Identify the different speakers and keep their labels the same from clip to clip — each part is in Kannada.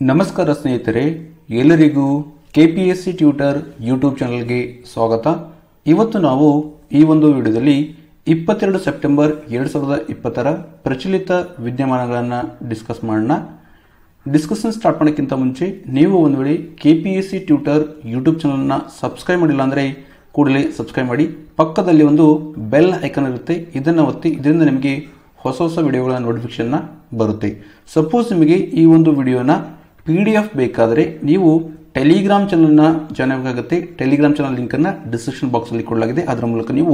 Speaker 1: ನಮಸ್ಕಾರ ಸ್ನೇಹಿತರೆ, ಎಲ್ಲರಿಗೂ ಕೆಪಿಎಸ್ಸಿ ಟ್ಯೂಟರ್ ಯೂಟ್ಯೂಬ್ ಚಾನಲ್ಗೆ ಸ್ವಾಗತ. ಇವತ್ತು ನಾವು ಈ ಒಂದು ವಿಡಿಯೋದಲ್ಲಿ 22 ಸೆಪ್ಟೆಂಬರ್ 2020 ಪ್ರಚಲಿತ ವಿದ್ಯಮಾನಗಳನ್ನು ಡಿಸ್ಕಸ್ ಮಾಡೋಣ. ಡಿಸ್ಕಷನ್ ಸ್ಟಾರ್ಟ್ ಮಾಡೋಕ್ಕಿಂತ ಮುಂಚೆ ನೀವು ಒಂದು ವೇಳೆ ಕೆಪಿಎಸ್ಸಿ ಟ್ಯೂಟರ್ ಯೂಟ್ಯೂಬ್ ಚಾನಲ್ನ ಸಬ್ಸ್ಕ್ರೈಬ್ ಮಾಡಿಲ್ಲ ಅಂದರೆ ಕೂಡಲೇ ಸಬ್ಸ್ಕ್ರೈಬ್ ಮಾಡಿ. ಪಕ್ಕದಲ್ಲಿ ಒಂದು ಬೆಲ್ ಐಕನ್ ಇರುತ್ತೆ, ಇದನ್ನು ಒತ್ತಿ. ಇದರಿಂದ ನಿಮಗೆ ಹೊಸ ಹೊಸ ವಿಡಿಯೋಗಳ ನೋಟಿಫಿಕೇಶನ್ ಬರುತ್ತೆ. ಸಪೋಸ್ ನಿಮಗೆ ಈ ಒಂದು ವಿಡಿಯೋನ PDF ಬೇಕಾದರೆ ನೀವು ಟೆಲಿಗ್ರಾಮ್ ಚಾನಲ್ನ ಜಾಯ್ನ್ ಆಗಬೇಕಾಗುತ್ತೆ. ಟೆಲಿಗ್ರಾಮ್ ಚಾನಲ್ ಲಿಂಕನ್ನು ಡಿಸ್ಕ್ರಿಪ್ಷನ್ ಬಾಕ್ಸಲ್ಲಿ ಕೊಡಲಾಗಿದೆ. ಅದರ ಮೂಲಕ ನೀವು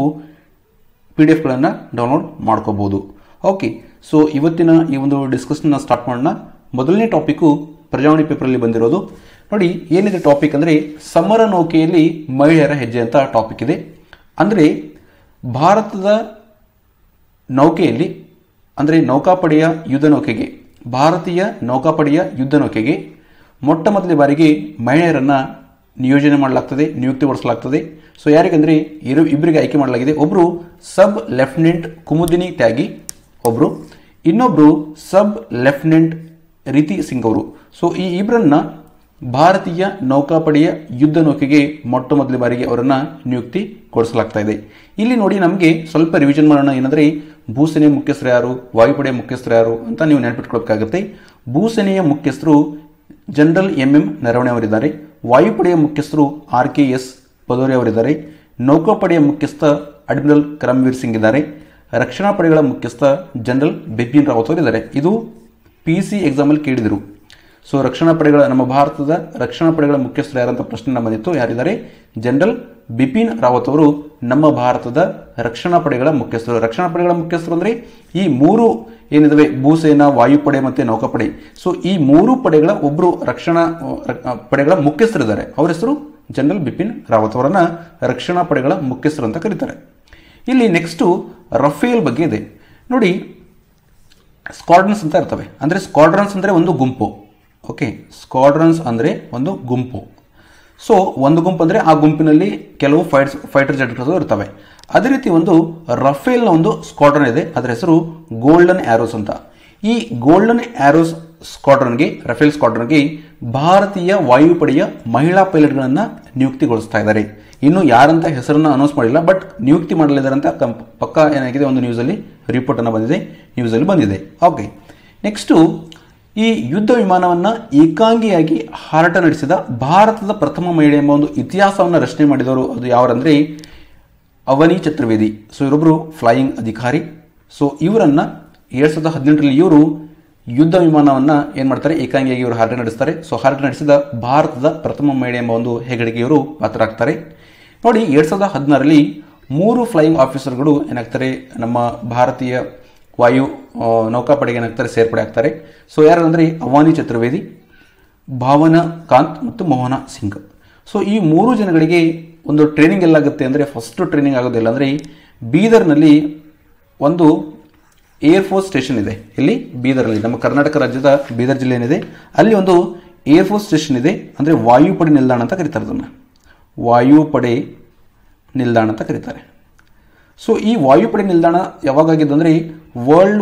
Speaker 1: PDF ಡೌನ್ಲೋಡ್ ಮಾಡ್ಕೋಬಹುದು. ಓಕೆ, ಸೊ ಇವತ್ತಿನ ಈ ಒಂದು ಡಿಸ್ಕಷನ್ನ ಸ್ಟಾರ್ಟ್ ಮಾಡೋಣ. ಮೊದಲನೇ ಟಾಪಿಕ್ಕು ಪ್ರಜಾವಾಣಿ ಪೇಪರಲ್ಲಿ ಬಂದಿರೋದು. ನೋಡಿ ಏನಿದೆ ಟಾಪಿಕ್ ಅಂದರೆ ಸಮರ ನೌಕೆಯಲ್ಲಿ ಮಹಿಳೆಯರ ಹೆಜ್ಜೆ ಅಂತ ಟಾಪಿಕ್ ಇದೆ. ಅಂದರೆ ಭಾರತದ ನೌಕೆಯಲ್ಲಿ ಅಂದರೆ ನೌಕಾಪಡೆಯ ಯುದ್ಧ ನೌಕೆಗೆ, ಭಾರತೀಯ ನೌಕಾಪಡೆಯ ಯುದ್ಧ ನೌಕೆಗೆ ಮೊಟ್ಟ ಮೊದಲ ಬಾರಿಗೆ ಮಹಿಳೆಯರನ್ನು ನಿಯೋಜನೆ ಮಾಡಲಾಗ್ತದೆ, ನಿಯುಕ್ತಿಗೊಳಿಸಲಾಗ್ತದೆ. ಸೊ ಯಾರಿಗಂದರೆ ಇಬ್ಬರಿಗೆ ಆಯ್ಕೆ ಮಾಡಲಾಗಿದೆ. ಒಬ್ಬರು ಸಬ್ ಲೆಫ್ಟಿನೆಂಟ್ ಕುಮುದಿನಿ ತ್ಯಾಗಿ, ಒಬ್ಬರು ಇನ್ನೊಬ್ಬರು ಸಬ್ ಲೆಫ್ಟಿನೆಂಟ್ ರೀತಿ ಸಿಂಗ್ ಅವರು. ಸೊ ಈ ಇಬ್ಬರನ್ನ ಭಾರತೀಯ ನೌಕಾಪಡೆಯ ಯುದ್ಧ ನೌಕೆಗೆ ಮೊಟ್ಟ ಮೊದಲ ಬಾರಿಗೆ ಅವರನ್ನು ನಿಯುಕ್ತಿಗೊಳಿಸಲಾಗ್ತಾ ಇದೆ. ಇಲ್ಲಿ ನೋಡಿ ನಮಗೆ ಸ್ವಲ್ಪ ರಿವಿಷನ್ ಮಾಡೋಣ. ಏನಂದರೆ ಭೂಸೇನೆಯ ಮುಖ್ಯಸ್ಥರು ಯಾರು, ವಾಯುಪಡೆಯ ಮುಖ್ಯಸ್ಥರು ಯಾರು ಅಂತ ನೀವು ನೆನಪಿಟ್ಕೊಳ್ಬೇಕಾಗುತ್ತೆ. ಭೂಸೇನೆಯ ಮುಖ್ಯಸ್ಥರು ಜನರಲ್ MM ನರವಣೆ ಅವರಿದ್ದಾರೆ. ವಾಯುಪಡೆಯ ಮುಖ್ಯಸ್ಥರು RKS ಭದೌರಿಯಾ ಅವರಿದ್ದಾರೆ. ನೌಕಾಪಡೆಯ ಮುಖ್ಯಸ್ಥ ಅಡ್ಮಿರಲ್ ಕರಮ್ವೀರ್ ಸಿಂಗ್ ಇದ್ದಾರೆ. ರಕ್ಷಣಾ ಪಡೆಗಳ ಮುಖ್ಯಸ್ಥ ಜನರಲ್ ಬಿಪಿನ್ ರಾವತ್ ಅವರಿದ್ದಾರೆ. ಇದು PC ಎಕ್ಸಾಮಲ್ಲಿ ಕೇಳಿದರು. ಸೊ ರಕ್ಷಣಾ ಪಡೆಗಳ, ನಮ್ಮ ಭಾರತದ ರಕ್ಷಣಾ ಪಡೆಗಳ ಮುಖ್ಯಸ್ಥರು ಯಾರಂತ ಪ್ರಶ್ನೆ ಬಂದಿತ್ತು. ಯಾರಿದ್ದಾರೆ? ಜನರಲ್ ಬಿಪಿನ್ ರಾವತ್ ಅವರು ನಮ್ಮ ಭಾರತದ ರಕ್ಷಣಾ ಪಡೆಗಳ ಮುಖ್ಯಸ್ಥರು. ರಕ್ಷಣಾ ಪಡೆಗಳ ಮುಖ್ಯಸ್ಥರು ಅಂದರೆ ಈ ಮೂರು ಏನಿದಾವೆ, ಭೂಸೇನಾ, ವಾಯುಪಡೆ ಮತ್ತು ನೌಕಾಪಡೆ. ಸೊ ಈ ಮೂರು ಪಡೆಗಳ ಒಬ್ಬರು ರಕ್ಷಣಾ ಪಡೆಗಳ ಮುಖ್ಯಸ್ಥರಿದ್ದಾರೆ. ಅವರ ಹೆಸರು ಜನರಲ್ ಬಿಪಿನ್ ರಾವತ್ ಅವರನ್ನ ರಕ್ಷಣಾ ಪಡೆಗಳ ಮುಖ್ಯಸ್ಥರು ಅಂತ ಕರೀತಾರೆ. ಇಲ್ಲಿ ನೆಕ್ಸ್ಟು ರಫೇಲ್ ಬಗ್ಗೆ ಇದೆ. ನೋಡಿ ಸ್ಕ್ವಾಡ್ರನ್ಸ್ ಅಂತ ಇರ್ತವೆ. ಅಂದರೆ ಸ್ಕ್ವಾಡ್ರನ್ಸ್ ಅಂದರೆ ಒಂದು ಗುಂಪು. ಓಕೆ, ಸ್ಕ್ವಾಡ್ರನ್ಸ್ ಅಂದರೆ ಒಂದು ಗುಂಪು. ಸೊ ಒಂದು ಗುಂಪು ಅಂದರೆ ಆ ಗುಂಪಿನಲ್ಲಿ ಕೆಲವು ಫೈಟರ್ ಜೆಟ್ಗಳು ಇರ್ತವೆ. ಅದೇ ರೀತಿ ಒಂದು ರಫೇಲ್ನ ಒಂದು ಸ್ಕ್ವಾಡ್ರನ್ ಇದೆ, ಅದರ ಹೆಸರು ಗೋಲ್ಡನ್ ಆರೋಸ್ ಅಂತ. ಈ ಗೋಲ್ಡನ್ ಆರೋಸ್ ಸ್ಕ್ವಾಡ್ರನ್ಗೆ, ರಫೇಲ್ ಸ್ಕ್ವಾಡ್ರನ್ಗೆ ಭಾರತೀಯ ವಾಯುಪಡೆಯ ಮಹಿಳಾ ಪೈಲಟ್ಗಳನ್ನು ನಿಯುಕ್ತಿಗೊಳಿಸ್ತಾ ಇದ್ದಾರೆ. ಇನ್ನು ಯಾರಂತ ಹೆಸರನ್ನು ಅನೌನ್ಸ್ ಮಾಡಿಲ್ಲ, ಬಟ್ ನಿಯುಕ್ತಿ ಮಾಡಲಿದ್ದಾರೆ ಅಂತ ಪಕ್ಕ ಏನಾಗಿದೆ, ಒಂದು ನ್ಯೂಸಲ್ಲಿ ರಿಪೋರ್ಟ್ ಅನ್ನು ಬಂದಿದೆ, ನ್ಯೂಸಲ್ಲಿ ಬಂದಿದೆ. ಓಕೆ, ನೆಕ್ಸ್ಟು ಈ ಯುದ್ಧ ವಿಮಾನವನ್ನು ಏಕಾಂಗಿಯಾಗಿ ಹಾರಾಟ ನಡೆಸಿದ ಭಾರತದ ಪ್ರಥಮ ಮಹಿಳೆ ಎಂಬ ಒಂದು ಇತಿಹಾಸವನ್ನು ರಚನೆ ಮಾಡಿದವರು ಅದು ಯಾರಂದ್ರೆ ಅವನಿ ಚತುರ್ವೇದಿ. ಸೊ ಇವರೊಬ್ಬರು ಫ್ಲೈಯಿಂಗ್ ಅಧಿಕಾರಿ. ಸೊ ಇವರನ್ನ 2018ರಲ್ಲಿ ಇವರು ಯುದ್ಧ ವಿಮಾನವನ್ನು ಏನು ಮಾಡ್ತಾರೆ, ಏಕಾಂಗಿಯಾಗಿ ಇವರು ಹಾರಾಟ ನಡೆಸ್ತಾರೆ. ಸೊ ಹಾರಾಟ ನಡೆಸಿದ ಭಾರತದ ಪ್ರಥಮ ಮಹಿಳೆ ಎಂಬ ಒಂದು ಹೆಗ್ಗಳಿಕೆ ಇವರು ಪಾತ್ರರಾಗ್ತಾರೆ. ನೋಡಿ 2016ರಲ್ಲಿ 3 ಫ್ಲೈಯಿಂಗ್ ಆಫೀಸರ್ಗಳು ಏನಾಗ್ತಾರೆ, ನಮ್ಮ ಭಾರತೀಯ ವಾಯು ನೌಕಾಪಡೆಗೆ ಏನಾಗ್ತಾರೆ, ಸೇರ್ಪಡೆ ಆಗ್ತಾರೆ. ಸೊ ಯಾರಂದ್ರೆ ಅವನಿ ಚತುರ್ವೇದಿ, ಭಾವನಾ ಕಾಂತ್ ಮತ್ತು ಮೋಹನಾ ಸಿಂಗ್. ಸೊ ಈ 3 ಜನಗಳಿಗೆ ಒಂದು ಟ್ರೈನಿಂಗ್ ಎಲ್ಲಾಗುತ್ತೆ ಅಂದರೆ, ಫಸ್ಟ್ ಟ್ರೈನಿಂಗ್ ಆಗೋದಿಲ್ಲ ಅಂದರೆ ಬೀದರ್ನಲ್ಲಿ ಒಂದು ಏರ್ಫೋರ್ಸ್ ಸ್ಟೇಷನ್ ಇದೆ. ಇಲ್ಲಿ ಬೀದರಲ್ಲಿ, ನಮ್ಮ ಕರ್ನಾಟಕ ರಾಜ್ಯದ ಬೀದರ್ ಜಿಲ್ಲೆ ಏನಿದೆ ಅಲ್ಲಿ ಒಂದು ಏರ್ಫೋರ್ಸ್ ಸ್ಟೇಷನ್ ಇದೆ. ಅಂದರೆ ವಾಯುಪಡೆ ನಿಲ್ದಾಣ ಅಂತ ಕರೀತಾರೆ, ಅದನ್ನು ವಾಯುಪಡೆ ನಿಲ್ದಾಣ ಅಂತ ಕರೀತಾರೆ. ಸೊ ಈ ವಾಯುಪಡೆ ನಿಲ್ದಾಣ ಯಾವಾಗಾಗಿದ್ದು ಅಂದರೆ ವರ್ಲ್ಡ್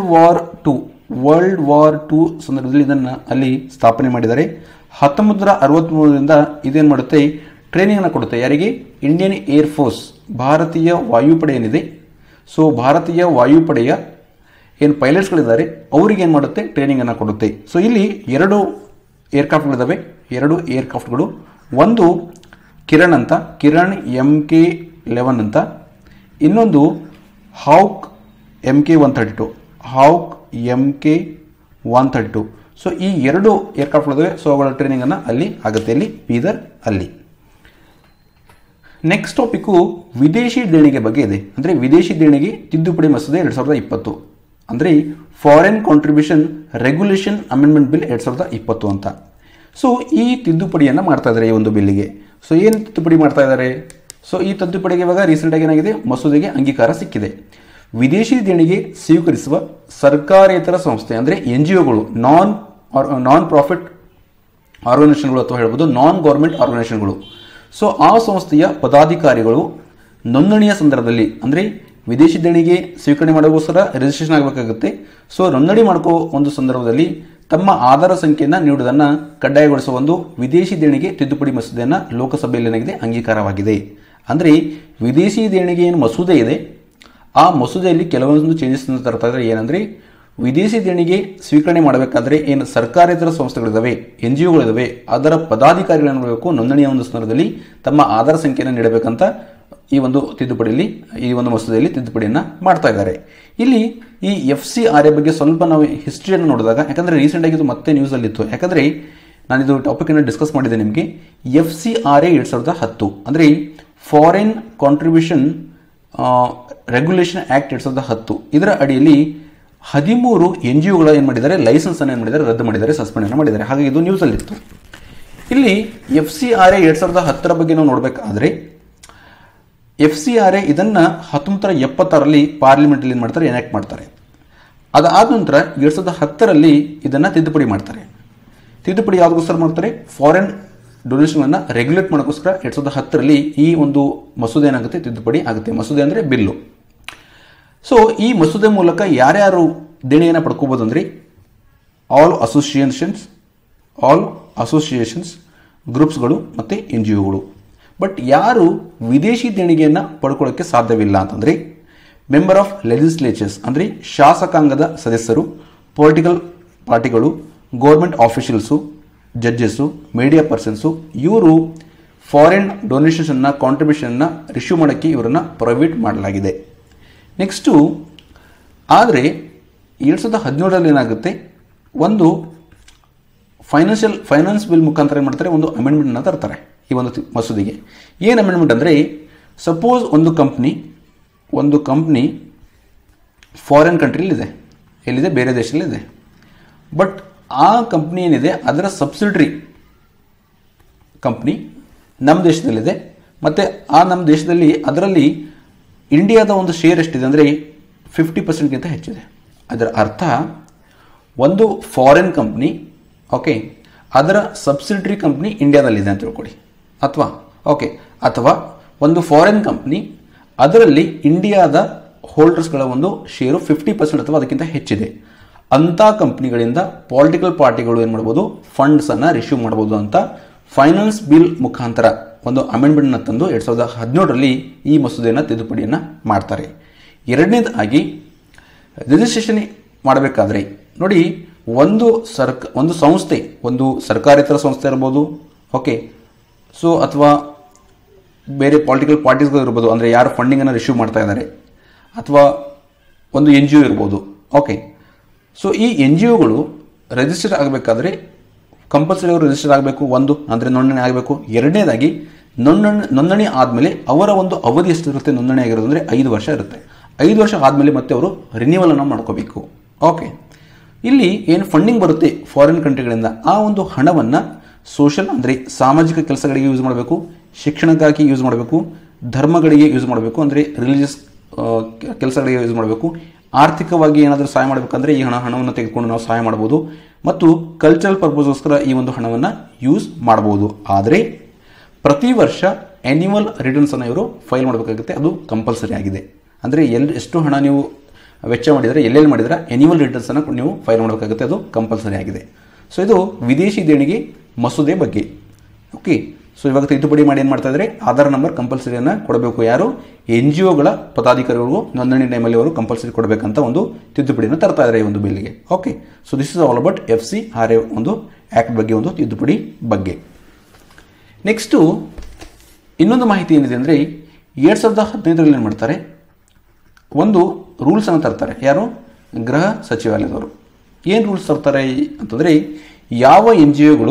Speaker 1: ವಾರ್ ಟು ಸಂದರ್ಭದಲ್ಲಿ ಇದನ್ನು ಅಲ್ಲಿ ಸ್ಥಾಪನೆ ಮಾಡಿದ್ದಾರೆ. 1963ರಿಂದ ಇದೇನು ಮಾಡುತ್ತೆ, ಟ್ರೈನಿಂಗನ್ನು ಕೊಡುತ್ತೆ. ಯಾರಿಗೆ? ಇಂಡಿಯನ್ ಏರ್ಫೋರ್ಸ್, ಭಾರತೀಯ ವಾಯುಪಡೆ ಏನಿದೆ. ಸೊ ಭಾರತೀಯ ವಾಯುಪಡೆಯ ಏನು ಪೈಲಟ್ಸ್ಗಳಿದ್ದಾರೆ ಅವರಿಗೆ ಏನು ಮಾಡುತ್ತೆ, ಟ್ರೈನಿಂಗನ್ನು ಕೊಡುತ್ತೆ. ಸೊ ಇಲ್ಲಿ 2 ಏರ್ಕ್ರಾಫ್ಟ್ಗಳಿದ್ದಾವೆ, 2 ಏರ್ಕ್ರಾಫ್ಟ್ಗಳು. ಒಂದು ಕಿರಣ್ ಅಂತ, ಕಿರಣ್ MK-11 ಅಂತ. ಇನ್ನೊಂದು ಹಾವ್ಕ್ MK-132, ಹಾವ್ಕ್ MK-132. ಸೊ ಈ 2 ಏರ್ಕ್ರಾಫ್ಟ್ಗಳಿವೆ. ಸೊ ಅವುಗಳ ಟ್ರೈನಿಂಗನ್ನು ಅಲ್ಲಿ ಆಗುತ್ತೆ, ಇಲ್ಲಿ ಬೀದರ್ ಅಲ್ಲಿ. ನೆಕ್ಸ್ಟ್ ಟಾಪಿಕ್ಕು ವಿದೇಶಿ ದೇಣಿಗೆ ಬಗ್ಗೆ ಇದೆ. ಅಂದರೆ ವಿದೇಶಿ ದೇಣಿಗೆ ತಿದ್ದುಪಡಿ ಮಸೂದೆ 2020, ಅಂದರೆ foreign contribution regulation amendment bill 2020 ಅಂತ. ಸೊ ಈ ತಿದ್ದುಪಡಿಯನ್ನು ಮಾಡ್ತಾ ಇದ್ದಾರೆ ಈ ಒಂದು ಬಿಲ್ಲಿಗೆ. ಸೊ ಏನು ತಿದ್ದುಪಡಿ ಮಾಡ್ತಾ ಇದ್ದಾರೆ? ಸೊ ಈ ತಿದ್ದುಪಡಿಗೆ ಇವಾಗ ರೀಸೆಂಟಾಗಿ ಏನಾಗಿದೆ, ಮಸೂದೆಗೆ ಅಂಗೀಕಾರ ಸಿಕ್ಕಿದೆ. ವಿದೇಶಿ ದೇಣಿಗೆ ಸ್ವೀಕರಿಸುವ ಸರ್ಕಾರೇತರ ಸಂಸ್ಥೆ ಅಂದರೆ NGOಗಳು, ನಾನ್ ಪ್ರಾಫಿಟ್ ಆರ್ಗನೈಸೇಷನ್ಗಳು ಅಥವಾ ಹೇಳ್ಬೋದು ನಾನ್ ಗೌರ್ಮೆಂಟ್ ಆರ್ಗನೈಸೇಷನ್ಗಳು. ಸೊ ಆ ಸಂಸ್ಥೆಯ ಪದಾಧಿಕಾರಿಗಳು ನೋಂದಣಿಯ ಸಂದರ್ಭದಲ್ಲಿ, ಅಂದರೆ ವಿದೇಶಿ ದೇಣಿಗೆ ಸ್ವೀಕರಣೆ ಮಾಡೋಕ್ಕೋಸ್ಕರ ರಿಜಿಸ್ಟ್ರೇಷನ್ ಆಗಬೇಕಾಗುತ್ತೆ. ಸೊ ನೋಂದಣಿ ಮಾಡ್ಕೋ ಒಂದು ಸಂದರ್ಭದಲ್ಲಿ ತಮ್ಮ ಆಧಾರ ಸಂಖ್ಯೆಯನ್ನು ನೀಡುವುದನ್ನು ಕಡ್ಡಾಯಗೊಳಿಸುವ ಒಂದು ವಿದೇಶಿ ದೇಣಿಗೆ ತಿದ್ದುಪಡಿ ಮಸೂದೆಯನ್ನು ಲೋಕಸಭೆಯಲ್ಲಿ ಏನಾಗಿದೆ ಅಂಗೀಕಾರವಾಗಿದೆ. ಅಂದರೆ ವಿದೇಶಿ ದೇಣಿಗೆ ಏನು ಮಸೂದೆ ಇದೆ ಆ ಮಸೂದೆಯಲ್ಲಿ ಕೆಲವೊಂದು ಚೇಂಜಸ್ ತರ್ತಾ ಇದ್ದಾರೆ. ಏನಂದರೆ ವಿದೇಶಿ ದೇಣಿಗೆ ಸ್ವೀಕರಣೆ ಮಾಡಬೇಕಾದ್ರೆ ಏನು ಸರ್ಕಾರೇತರ ಸಂಸ್ಥೆಗಳಿದ್ದಾವೆ, NGOಗಳಿದ್ದಾವೆ, ಅದರ ಪದಾಧಿಕಾರಿಗಳನ್ನು ಮಾಡಬೇಕು, ನೋಂದಣಿಯ ಒಂದು ಸ್ಥಾನದಲ್ಲಿ ತಮ್ಮ ಆಧಾರ್ ಸಂಖ್ಯೆಯನ್ನು ನೀಡಬೇಕಂತ ಈ ಒಂದು ತಿದ್ದುಪಡಿಯಲ್ಲಿ ಈ ಒಂದು ಮಸೂದೆಯಲ್ಲಿ ತಿದ್ದುಪಡಿಯನ್ನು ಮಾಡ್ತಾ ಇದ್ದಾರೆ. ಇಲ್ಲಿ ಈ FCRA ಬಗ್ಗೆ ಸ್ವಲ್ಪ ನಾವು ಹಿಸ್ಟ್ರಿಯನ್ನು ನೋಡಿದಾಗ, ಯಾಕಂದರೆ ರೀಸೆಂಟಾಗಿ ಇದು ಮತ್ತೆ ನ್ಯೂಸಲ್ಲಿತ್ತು, ಯಾಕಂದರೆ ನಾನಿದು ಟಾಪಿಕನ್ನು ಡಿಸ್ಕಸ್ ಮಾಡಿದ್ದೆ ನಿಮಗೆ. FCRA 2010 ಅಂದರೆ ಫಾರಿನ್ ಕಾಂಟ್ರಿಬ್ಯೂಷನ್ ರೆಗ್ಯುಲೇಷನ್ ಆಕ್ಟ್ 2010 ಇದರ ಅಡಿಯಲ್ಲಿ 13 NGOಗಳ ಏನು ಮಾಡಿದ್ದಾರೆ, ಲೈಸೆನ್ಸ್ ಅನ್ನು ಏನು ಮಾಡಿದ್ದಾರೆ, ರದ್ದು ಮಾಡಿದ್ದಾರೆ, ಸಸ್ಪೆಂಡ್ ಅನ್ನು ಮಾಡಿದ್ದಾರೆ. ಹಾಗಾಗಿ ಇದು ನ್ಯೂಸಲ್ಲಿತ್ತು. ಇಲ್ಲಿ FCRA 2010 ಬಗ್ಗೆ ನಾವು ನೋಡಬೇಕಾದ್ರೆ FCRA ಇದನ್ನು 1976ರಲ್ಲಿ ಪಾರ್ಲಿಮೆಂಟಲ್ಲಿ ಏನು ಮಾಡ್ತಾರೆ, ಎನಾಕ್ಟ್ ಮಾಡ್ತಾರೆ. ಅದಾದ ನಂತರ 2010ರಲ್ಲಿ ಇದನ್ನು ತಿದ್ದುಪಡಿ ಮಾಡ್ತಾರೆ. ತಿದ್ದುಪಡಿ ಯಾವುದಕ್ಕೋಸ್ಕರ ಮಾಡ್ತಾರೆ, ಫಾರಿನ್ ಡೊನೇಷನ್ಗಳನ್ನು ರೆಗ್ಯುಲೇಟ್ ಮಾಡೋಕ್ಕೋಸ್ಕರ 2010ರಲ್ಲಿ ಈ ಒಂದು ಮಸೂದೆ ಏನಾಗುತ್ತೆ, ತಿದ್ದುಪಡಿ ಆಗುತ್ತೆ. ಮಸೂದೆ ಅಂದರೆ ಬಿಲ್ಲು. ಸೊ ಈ ಮಸೂದೆ ಮೂಲಕ ಯಾರ್ಯಾರು ದೇಣಿಗೆಯನ್ನು ಪಡ್ಕೋಬೋದು ಅಂದರೆ ಆಲ್ ಅಸೋಸಿಯೇಷನ್ಸ್ ಗ್ರೂಪ್ಸ್ಗಳು ಮತ್ತು NGOಗಳು. ಬಟ್ ಯಾರು ವಿದೇಶಿ ದೇಣಿಗೆಯನ್ನು ಪಡ್ಕೊಳ್ಳೋಕ್ಕೆ ಸಾಧ್ಯವಿಲ್ಲ ಅಂತಂದರೆ ಮೆಂಬರ್ ಆಫ್ ಲೆಜಿಸ್ಲೇಚರ್ಸ್ ಅಂದರೆ ಶಾಸಕಾಂಗದ ಸದಸ್ಯರು, ಪೊಲಿಟಿಕಲ್ ಪಾರ್ಟಿಗಳು, government officials, judges, media persons, ಇವರು ಫಾರಿನ್ ಡೊನೇಷನ್ಸನ್ನು ಕಾಂಟ್ರಿಬ್ಯೂಷನ್ನ ರಿಶ್ಯೂ ಮಾಡೋಕ್ಕೆ ಇವರನ್ನು ಪ್ರೊಹಿಬಿಟ್ ಮಾಡಲಾಗಿದೆ. ನೆಕ್ಸ್ಟು ಆದರೆ 2017ರಲ್ಲಿ ಏನಾಗುತ್ತೆ, ಒಂದು ಫೈನಾನ್ಸ್ ಬಿಲ್ ಮುಖಾಂತರ ಏನು ಮಾಡ್ತಾರೆ, ಒಂದು ಅಮೆಂಡ್ಮೆಂಟನ್ನು ತರ್ತಾರೆ ಈ ಒಂದು ಮಸೂದೆಗೆ. ಏನು ಅಮೆಂಡ್ಮೆಂಟ್ ಅಂದರೆ, ಸಪೋಸ್ ಒಂದು ಕಂಪ್ನಿ ಫಾರಿನ್ ಕಂಟ್ರಿಲಿದೆ, ಎಲ್ಲಿದೆ, ಬೇರೆ ದೇಶದಲ್ಲಿದೆ. ಬಟ್ ಆ ಕಂಪ್ನಿ ಏನಿದೆ ಅದರ ಸಬ್ಸಿಡರಿ ಕಂಪ್ನಿ ನಮ್ಮ ದೇಶದಲ್ಲಿದೆ, ಮತ್ತು ಆ ನಮ್ಮ ದೇಶದಲ್ಲಿ ಅದರಲ್ಲಿ ಇಂಡಿಯಾದ ಒಂದು ಶೇರ್ ಎಷ್ಟಿದೆ ಅಂದರೆ 50%ಗಿಂತ ಹೆಚ್ಚಿದೆ. ಅದರ ಅರ್ಥ ಒಂದು ಫಾರಿನ್ ಕಂಪ್ನಿ, ಓಕೆ, ಅದರ ಸಬ್ಸಿಡರಿ ಕಂಪ್ನಿ ಇಂಡಿಯಾದಲ್ಲಿದೆ ಅಂತ ತಿಳ್ಕೊಳ್ಳಿ, ಅಥವಾ ಒಂದು ಫಾರಿನ್ ಕಂಪ್ನಿ ಅದರಲ್ಲಿ ಇಂಡಿಯಾದ ಹೋಲ್ಡರ್ಸ್ಗಳ ಒಂದು ಶೇರು 50% ಅಥವಾ ಅದಕ್ಕಿಂತ ಹೆಚ್ಚಿದೆ. ಅಂಥ ಕಂಪ್ನಿಗಳಿಂದ ಪೊಲಿಟಿಕಲ್ ಪಾರ್ಟಿಗಳು ಏನು ಮಾಡ್ಬೋದು, ಫಂಡ್ಸನ್ನು ರಿಶ್ಯೂ ಮಾಡ್ಬೋದು ಅಂತ ಫೈನಾನ್ಸ್ ಬಿಲ್ ಮುಖಾಂತರ ಒಂದು ಅಮೆಂಡ್ಮೆಂಟ್ನ ತಂದು 2017ರಲ್ಲಿ ಈ ಮಸೂದೆಯನ್ನು ತಿದ್ದುಪಡಿಯನ್ನು ಮಾಡ್ತಾರೆ. ಎರಡನೇದಾಗಿ ರಿಜಿಸ್ಟ್ರೇಷನ್ ಮಾಡಬೇಕಾದ್ರೆ ನೋಡಿ, ಒಂದು ಸಂಸ್ಥೆ, ಒಂದು ಸರ್ಕಾರೇತರ ಸಂಸ್ಥೆ ಇರ್ಬೋದು, ಓಕೆ, ಸೊ ಅಥವಾ ಬೇರೆ ಪೊಲಿಟಿಕಲ್ ಪಾರ್ಟೀಸ್ಗಳು ಇರ್ಬೋದು, ಅಂದರೆ ಯಾರು ಫಂಡಿಂಗನ್ನು ರಿಶ್ಯೂ ಮಾಡ್ತಾ ಇದ್ದಾರೆ, ಅಥವಾ ಒಂದು NGO ಇರ್ಬೋದು, ಓಕೆ. ಸೊ ಈ NGOಗಳು ರಿಜಿಸ್ಟರ್ ಆಗಬೇಕಾದ್ರೆ ಕಂಪಲ್ಸರಿ ಅವರು ರಿಜಿಸ್ಟರ್ ಆಗಬೇಕು, ಅಂದರೆ ನೋಂದಣಿ ಆಗಬೇಕು. ಎರಡನೇದಾಗಿ ನೋಂದಣಿ ಆದಮೇಲೆ ಅವರ ಒಂದು ಅವಧಿ ಎಷ್ಟಿರುತ್ತೆ, ನೋಂದಣಿ ಆಗಿರೋದು ಅಂದರೆ 5 ವರ್ಷ ಇರುತ್ತೆ. 5 ವರ್ಷ ಆದಮೇಲೆ ಮತ್ತೆ ಅವರು ರಿನ್ಯೂವಲನ್ನು ಮಾಡ್ಕೋಬೇಕು, ಓಕೆ. ಇಲ್ಲಿ ಏನು ಫಂಡಿಂಗ್ ಬರುತ್ತೆ ಫಾರಿನ್ ಕಂಟ್ರಿಗಳಿಂದ, ಆ ಒಂದು ಹಣವನ್ನು ಸೋಷಲ್ ಅಂದರೆ ಸಾಮಾಜಿಕ ಕೆಲಸಗಳಿಗೆ ಯೂಸ್ ಮಾಡಬೇಕು, ಶಿಕ್ಷಣಕ್ಕಾಗಿ ಯೂಸ್ ಮಾಡಬೇಕು, ಧರ್ಮಗಳಿಗೆ ಯೂಸ್ ಮಾಡಬೇಕು, ಅಂದರೆ ರಿಲಿಜಿಯಸ್ ಕೆಲಸಗಳಿಗೆ ಯೂಸ್ ಮಾಡಬೇಕು. ಆರ್ಥಿಕವಾಗಿ ಏನಾದರೂ ಸಹಾಯ ಮಾಡಬೇಕಂದ್ರೆ ಈ ಹಣವನ್ನು ತೆಗೆದುಕೊಂಡು ನಾವು ಸಹಾಯ ಮಾಡ್ಬೋದು, ಮತ್ತು ಕಲ್ಚರಲ್ ಪರ್ಪಸ್ಗೋಸ್ಕರ ಈ ಒಂದು ಹಣವನ್ನು ಯೂಸ್ ಮಾಡ್ಬೋದು. ಆದರೆ ಪ್ರತಿ ವರ್ಷ ಆ್ಯನ್ಯುವಲ್ ರಿಟರ್ನ್ಸನ್ನು ಇವರು ಫೈಲ್ ಮಾಡಬೇಕಾಗುತ್ತೆ, ಅದು ಕಂಪಲ್ಸರಿ ಆಗಿದೆ. ಅಂದರೆ ಎಷ್ಟು ಹಣ ನೀವು ವೆಚ್ಚ ಮಾಡಿದರೆ, ಎಲ್ಲೆಲ್ಲಿ ಮಾಡಿದರೆ ಆ್ಯನ್ಯುವಲ್ ರಿಟರ್ನ್ಸನ್ನು ನೀವು ಫೈಲ್ ಮಾಡಬೇಕಾಗುತ್ತೆ, ಅದು ಕಂಪಲ್ಸರಿ ಆಗಿದೆ. ಸೊ ಇದು ವಿದೇಶಿ ದೇಣಿಗೆ ಮಸೂದೆ ಬಗ್ಗೆ, ಓಕೆ. ಸೊ ಇವಾಗ ತಿದ್ದುಪಡಿ ಮಾಡಿ ಏನು ಮಾಡ್ತಾ ಇದ್ದಾರೆ, ಆಧಾರ್ ನಂಬರ್ ಕಂಪಲ್ಸರಿಯನ್ನು ಕೊಡಬೇಕು. ಯಾರು NGOಗಳ ಪದಾಧಿಕಾರಿಗಳಿಗೂ ನೋಂದಣಿ ಟೈಮಲ್ಲಿ ಅವರು ಕಂಪಲ್ಸರಿ ಕೊಡಬೇಕಂತ ಒಂದು ತಿದ್ದುಪಡಿಯನ್ನು ತರ್ತಾ ಇದ್ದಾರೆ ಈ ಒಂದು ಬಿಲ್ಗೆ, okay. So this is all about FCRA ಒಂದು ಆ್ಯಕ್ಟ್ ಬಗ್ಗೆ, ಒಂದು ತಿದ್ದುಪಡಿ ಬಗ್ಗೆ. ನೆಕ್ಸ್ಟು ಇನ್ನೊಂದು ಮಾಹಿತಿ ಏನಿದೆ ಅಂದರೆ 2015ರಲ್ಲಿ ಏನು ಮಾಡ್ತಾರೆ, ಒಂದು ರೂಲ್ಸನ್ನು ತರ್ತಾರೆ. ಯಾರು, ಗೃಹ ಸಚಿವಾಲಯದವರು. ಏನು ರೂಲ್ಸ್ ತರ್ತಾರೆ ಅಂತಂದರೆ, ಯಾವ NGOಗಳು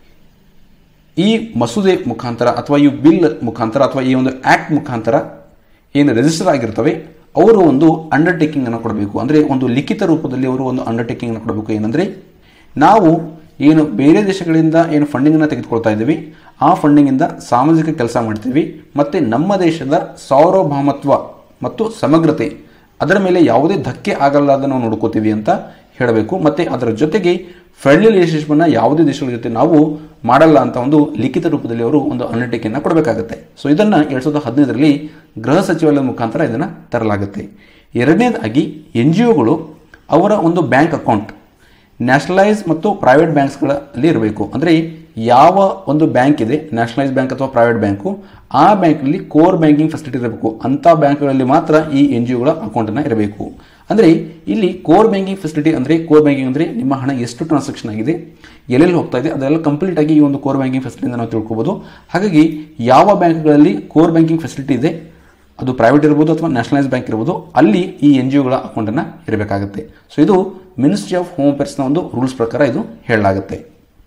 Speaker 1: ಈ ಮಸೂದೆ ಮುಖಾಂತರ ಅಥವಾ ಈ ಬಿಲ್ ಮುಖಾಂತರ ಅಥವಾ ಈ ಒಂದು ಆ್ಯಕ್ಟ್ ಮುಖಾಂತರ ಏನು ರಿಜಿಸ್ಟರ್ ಆಗಿರ್ತವೆ ಅವರು ಒಂದು ಅಂಡರ್ಟೇಕಿಂಗನ್ನು ಕೊಡಬೇಕು. ಅಂದರೆ ಒಂದು ಲಿಖಿತ ರೂಪದಲ್ಲಿ ಅವರು ಒಂದು ಅಂಡರ್ಟೇಕಿಂಗನ್ನು ಕೊಡಬೇಕು. ಏನಂದರೆ, ನಾವು ಏನು ಬೇರೆ ದೇಶಗಳಿಂದ ಏನು ಫಂಡಿಂಗನ್ನು ತೆಗೆದುಕೊಳ್ತಾ ಇದ್ದೀವಿ, ಆ ಫಂಡಿಂಗಿಂದ ಸಾಮಾಜಿಕ ಕೆಲಸ ಮಾಡ್ತೀವಿ, ಮತ್ತು ನಮ್ಮ ದೇಶದ ಸಾರ್ವಭೌಮತ್ವ ಮತ್ತು ಸಮಗ್ರತೆ ಅದರ ಮೇಲೆ ಯಾವುದೇ ಧಕ್ಕೆ ಆಗಲ್ಲ ಅದನ್ನು ನಾವು ನೋಡ್ಕೋತೀವಿ ಅಂತ ಹೇಳಬೇಕು. ಮತ್ತು ಅದರ ಜೊತೆಗೆ ಫ್ರೆಂಡ್ಲಿ ರಿಲೇಷನ್ಶಿಪ್ಪನ್ನು ಯಾವುದೇ ದೇಶಗಳ ಜೊತೆ ನಾವು ಮಾಡಲ್ಲ ಅಂತ ಒಂದು ಲಿಖಿತ ರೂಪದಲ್ಲಿ ಅವರು ಒಂದು ಅಂಡರ್ಟೇಕಿಂಗನ್ನು ಕೊಡಬೇಕಾಗುತ್ತೆ. ಸೊ ಇದನ್ನು 2015ರಲ್ಲಿ ಗೃಹ ಸಚಿವಾಲಯದ ಮುಖಾಂತರ ಇದನ್ನು ತರಲಾಗುತ್ತೆ. ಎರಡನೇದಾಗಿ NGOಗಳು ಅವರ ಒಂದು ಬ್ಯಾಂಕ್ ಅಕೌಂಟ್, ನ್ಯಾಷನಲೈಸ್ ಮತ್ತು ಪ್ರೈವೇಟ್ ಬ್ಯಾಂಕ್ಸ್ಗಳಲ್ಲಿ ಇರಬೇಕು. ಅಂದರೆ ಯಾವ ಒಂದು ಬ್ಯಾಂಕ್ ಇದೆ, ನ್ಯಾಷನಲೈಸ್ ಬ್ಯಾಂಕ್ ಅಥವಾ ಪ್ರೈವೇಟ್ ಬ್ಯಾಂಕು, ಆ ಬ್ಯಾಂಕ್ನಲ್ಲಿ ಕೋರ್ ಬ್ಯಾಂಕಿಂಗ್ ಫೆಸಿಲಿಟಿ ಇರಬೇಕು. ಅಂಥ ಬ್ಯಾಂಕ್ಗಳಲ್ಲಿ ಮಾತ್ರ ಈ NGOಗಳ ಅಕೌಂಟನ್ನು ಇರಬೇಕು. ಅಂದರೆ ಇಲ್ಲಿ ಕೋರ್ ಬ್ಯಾಂಕಿಂಗ್ ಫೆಸಿಲಿಟಿ ಅಂದರೆ, ಕೋರ್ ಬ್ಯಾಂಕಿಂಗ್ ಅಂದರೆ ನಿಮ್ಮ ಹಣ ಎಷ್ಟು ಟ್ರಾನ್ಸಾಕ್ಷನ್ ಆಗಿದೆ, ಎಲ್ಲೆಲ್ಲಿ ಹೋಗ್ತಾ ಇದೆ, ಅದೆಲ್ಲ ಕಂಪ್ಲೀಟ್ ಆಗಿ ಈ ಒಂದು ಕೋರ್ ಬ್ಯಾಂಕಿಂಗ್ ಫೆಸಿಲಿಟಿಯಿಂದ ನಾವು ತಿಳ್ಕೊಬೋದು. ಹಾಗಾಗಿ ಯಾವ ಬ್ಯಾಂಕ್ಗಳಲ್ಲಿ ಕೋರ್ ಬ್ಯಾಂಕಿಂಗ್ ಫೆಸಿಲಿಟಿ ಇದೆ, ಅದು ಪ್ರೈವೇಟ್ ಇರ್ಬೋದು ಅಥವಾ ನ್ಯಾಷನಲೈಸ್ ಬ್ಯಾಂಕ್ ಇರ್ಬೋದು, ಅಲ್ಲಿ ಈ NGOಗಳ ಅಕೌಂಟನ್ನು ಇರಬೇಕಾಗುತ್ತೆ. ಸೊ ಇದು ಮಿನಿಸ್ಟ್ರಿ ಆಫ್ ಹೋಮ್ ಅಫೇರ್ಸ್ನ ಒಂದು ರೂಲ್ಸ್ ಪ್ರಕಾರ ಇದು ಹೇಳಲಾಗುತ್ತೆ.